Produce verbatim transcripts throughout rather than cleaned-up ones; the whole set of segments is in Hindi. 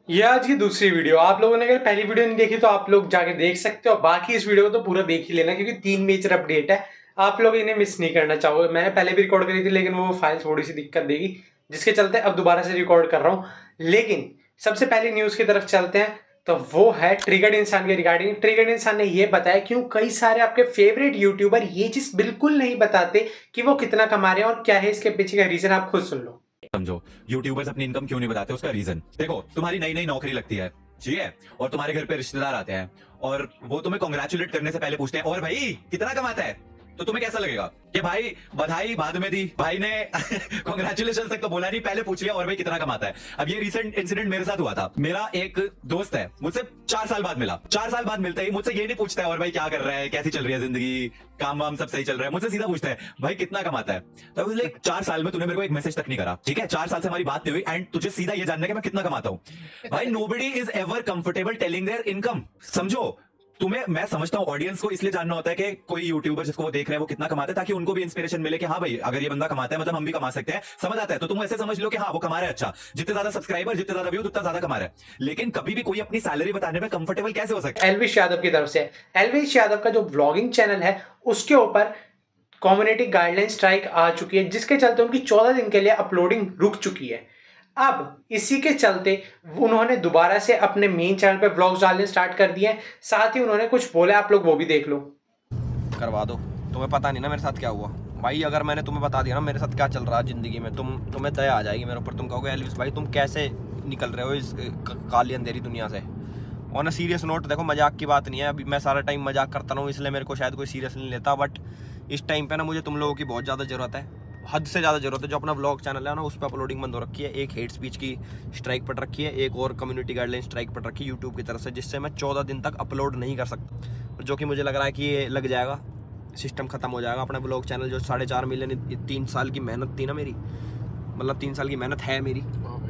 ये आज की दूसरी वीडियो। आप लोगों ने अगर पहली वीडियो नहीं देखी तो आप लोग जाके देख सकते हो, बाकी इस वीडियो को तो पूरा देख ही लेना क्योंकि तीन मेजर अपडेट है, आप लोग इन्हें मिस नहीं करना चाहोगे। मैंने पहले भी रिकॉर्ड करी थी लेकिन वो फाइल थोड़ी सी दिक्कत देगी, जिसके चलते अब दोबारा से रिकॉर्ड कर रहा हूँ। लेकिन सबसे पहले न्यूज़ की तरफ चलते हैं, तो वो है ट्रिगर्ड इंसान के रिगार्डिंग। ट्रिगर्ड इंसान ने ये बताया क्यों कई सारे आपके फेवरेट यूट्यूबर ये चीज बिल्कुल नहीं बताते कि वो कितना कमा रहे हैं और क्या है इसके पीछे का रीजन, आप खुद सुन लो। समझो यूट्यूबर्स अपनी इनकम क्यों नहीं बताते, उसका रीजन देखो। तुम्हारी नई नई नौकरी लगती है, ठीक है, और तुम्हारे घर पे रिश्तेदार आते हैं और वो तुम्हें कांग्रेचुलेट करने से पहले पूछते हैं और भाई कितना कमाता है, तो तुम्हें कैसा लगेगा कि भाई बधाई बाद में दी, भाई ने कांग्रेचुलेशन तक तो बोला नहीं, पहले पूछ लिया और भाई कितना कमाता है। अब ये रिसेंट इंसिडेंट मेरे साथ हुआ था। मेरा एक दोस्त है, मुझसे चार साल बाद मिला। चार साल बाद मिलते ही मुझसे ये नहीं पूछता है और भाई क्या कर रहा है, कैसी चल रही है जिंदगी, काम वाम सब सही चल रहा है। मुझसे सीधा पूछता है भाई कितना कमाता है। तो उसने चार साल में तूने मेरे को एक मैसेज तक नहीं करा, ठीक है, चार साल से हमारी बात नहीं हुई एंड तुझे सीधा ये जानना है कि मैं कितना कमाता हूं। भाई nobody is ever comfortable telling their income. समझो, तुम्हें, मैं समझता हूं ऑडियंस को इसलिए जानना होता है कि कोई यूट्यूबर जिसको वो देख रहे हैं वो कितना कमाता है, ताकि उनको भी इंस्पिरेशन मिले कि हाँ भाई अगर ये बंदा कमाता है मतलब हम भी कमा सकते हैं। समझ आता है तो तुम ऐसे समझ लो कि हाँ वो कमा रहा है, अच्छा, जितने ज्यादा सब्सक्राइबर जितने ज्यादा व्यू उतना ज्यादा कमा रहा है। लेकिन कभी भी कोई अपनी सैलरी बताने में कंफर्टेबल कैसे हो सकता है? एलविश यादव की तरफ से, एलविश यादव का जो व्लॉगिंग चैनल है उसके ऊपर कम्युनिटी गाइडलाइन स्ट्राइक आ चुकी है, जिसके चलते उनकी चौदह दिन के लिए अपलोडिंग रुक चुकी है। अब इसी के चलते उन्होंने दोबारा से अपने मेन चैनल पे व्लॉग्स डालने स्टार्ट कर दिए हैं। साथ ही उन्होंने कुछ बोला, आप लोग वो भी देख लो। करवा दो, तुम्हें पता नहीं ना मेरे साथ क्या हुआ भाई। अगर मैंने तुम्हें बता दिया ना मेरे साथ क्या चल रहा है जिंदगी में, तुम तुम्हें दया आ जाएगी मेरे ऊपर। तुम कहोगे एल्विस भाई तुम कैसे निकल रहे हो इस काली अंधेरी दुनिया से। ऑन अ सीरियस नोट, देखो मजाक की बात नहीं है, अभी मैं सारा टाइम मजाक करता हूँ इसलिए मेरे को शायद कोई सीरियस नहीं लेता, बट इस टाइम पे ना मुझे तुम लोगों की बहुत ज़्यादा ज़रूरत है, हद से ज़्यादा ज़रूरत है। जो अपना व्लॉग चैनल है ना उस पर अपलोडिंग बंद हो रखी है, एक हेट स्पीच की स्ट्राइक पड़ रखी है, एक और कम्युनिटी गाइडलाइन स्ट्राइक पड़ रखी है यूट्यूब की तरफ से, जिससे मैं चौदह दिन तक अपलोड नहीं कर सकता, जो कि मुझे लग रहा है कि ये लग जाएगा, सिस्टम ख़त्म हो जाएगा। अपना ब्लॉग चैनल जो साढ़े चार मिलियन तीन साल की मेहनत थी ना मेरी, मतलब तीन साल की मेहनत है मेरी,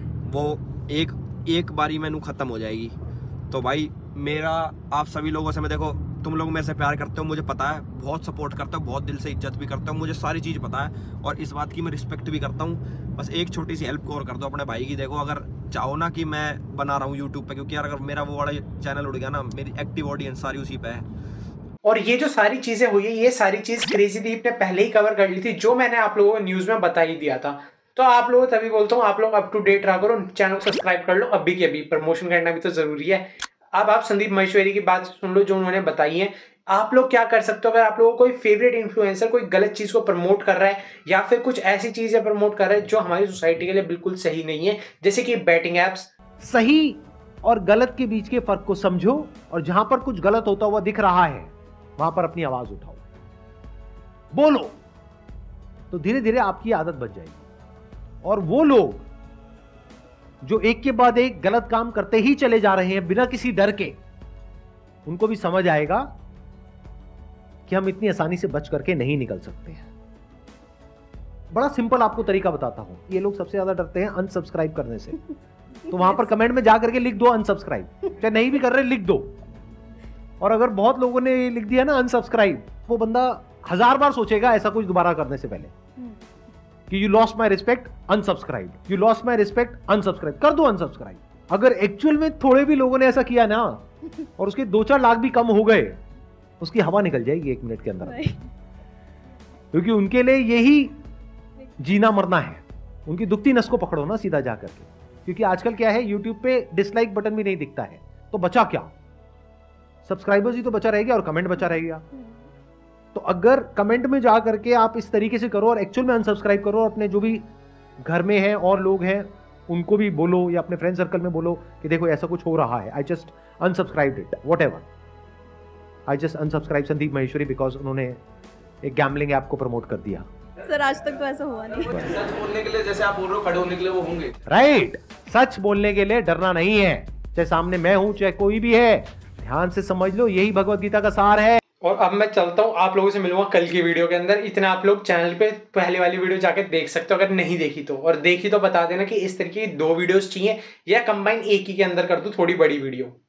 वो एक एक बारी में नू ख़त्म हो जाएगी। तो भाई मेरा आप सभी लोगों से, मैं देखो तुम लोग मेरे से प्यार करते हो, मुझे पता है, बहुत सपोर्ट करते हो, बहुत दिल से इज्जत भी करते हो, मुझे सारी चीज़ पता है और इस बात की मैं रिस्पेक्ट भी करता हूँ। बस एक छोटी सी हेल्प और कर दो अपने भाई की। देखो अगर चाहो ना कि मैं बना रहा हूँ यूट्यूब पे, क्योंकि यार अगर मेरा वो वाला चैनल उड़ गया ना, मेरी एक्टिव ऑडियंस सारी उसी पे है। और ये जो सारी चीजें हुई है, ये सारी चीज क्रेजी दीप ने पहले ही कवर कर ली थी, जो मैंने आप लोगों को न्यूज में बता ही दिया था। तो आप लोगों तभी बोलता हूँ, आप लोग अप टू डेट रहा करो, चैनल को सब्सक्राइब कर लो अभी के अभी, प्रमोशन करना भी तो जरूरी है। अब आप संदीप महेश्वरी की बात सुन लो जो उन्होंने बताई है। आप लोग क्या कर सकते हो, अगर आप लोगों को कोई फेवरेट इन्फ्लुएंसर कोई गलत चीज को प्रमोट कर रहा है या फिर कुछ ऐसी चीजें प्रमोट कर रहा है जो हमारी सोसाइटी के लिए बिल्कुल सही नहीं है, जैसे कि बैटिंग एप्स। सही और गलत के बीच के फर्क को समझो और जहां पर कुछ गलत होता हुआ दिख रहा है वहां पर अपनी आवाज उठाओ, बोलो, तो धीरे धीरे आपकी आदत बन जाएगी। और वो लोग जो एक के बाद एक गलत काम करते ही चले जा रहे हैं बिना किसी डर के, उनको भी समझ आएगा कि हम इतनी आसानी से बच करके नहीं निकल सकते हैं। बड़ा सिंपल आपको तरीका बताता हूं। ये लोग सबसे ज्यादा डरते हैं अनसब्सक्राइब करने से, तो वहां पर कमेंट में जा करके लिख दो अनसब्सक्राइब, चाहे नहीं भी कर रहे लिख दो। और अगर बहुत लोगों ने लिख दिया ना अनसब्सक्राइब, वो बंदा हजार बार सोचेगा ऐसा कुछ दोबारा करने से पहले कि you lost my respect unsubscribe, you lost my respect unsubscribe, कर दो अनसब्सक्राइब। अगर एक्चुअल में थोड़े भी लोगों ने ऐसा किया ना और उसके दो चार लाख भी कम हो गए, उसकी हवा निकल जाएगी एक मिनट के अंदर, क्योंकि उनके लिए यही जीना मरना है। उनकी दुखती नस को पकड़ो ना सीधा जा करके, क्योंकि आजकल क्या है यूट्यूब पे डिसलाइक बटन भी नहीं दिखता है, तो बचा क्या, सब्सक्राइबर्स ही तो बचा रहेगा और कमेंट बचा रहेगा। तो अगर कमेंट में जा करके आप इस तरीके से करो और एक्चुअल में अनसब्सक्राइब करो, और अपने जो भी घर में हैं और लोग हैं उनको भी बोलो या अपने फ्रेंड सर्कल में बोलो कि देखो ऐसा कुछ हो रहा है, I just unsubscribed it, whatever, I just unsubscribe Sandeep Maheshwari because उन्होंने एक गैम्बलिंग ऐप को प्रमोट कर दिया। सर आज तक तो ऐसा हुआ नहीं। सच बोलने के लिए जैसे आप बोल रहे हो खड़े होने के लिए वो होंगे, राइट। सच बोलने के लिए डरना नहीं है, चाहे सामने मैं हूं चाहे कोई भी है, ध्यान से समझ लो, यही भगवत गीता का सार है। और अब मैं चलता हूँ, आप लोगों से मिलूंगा कल की वीडियो के अंदर। इतना आप लोग चैनल पे पहले वाली वीडियो जाके देख सकते हो अगर नहीं देखी तो, और देखी तो बता देना कि इस तरीके की दो वीडियोस चाहिए या कंबाइन एक ही के अंदर कर दूं थोड़ी बड़ी वीडियो।